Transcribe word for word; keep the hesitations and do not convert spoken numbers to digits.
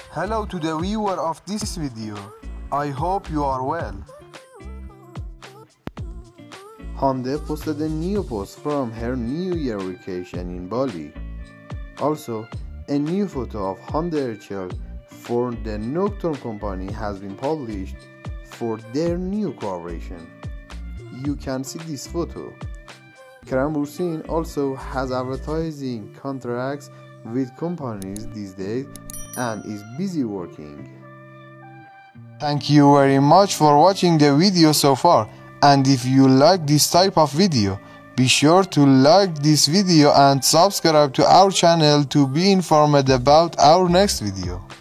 Hello to the viewer of this video. I hope you are well. Hande posted a new post from her New Year vacation in Bali. Also, a new photo of Hande Ercel for the Nocturne company has been published for their new collaboration. You can see this photo. Kerem Bursin also has advertising contracts with companies these days and is busy working. Thank you very much for watching the video so far, and if you like this type of video, be sure to like this video and subscribe to our channel to be informed about our next video.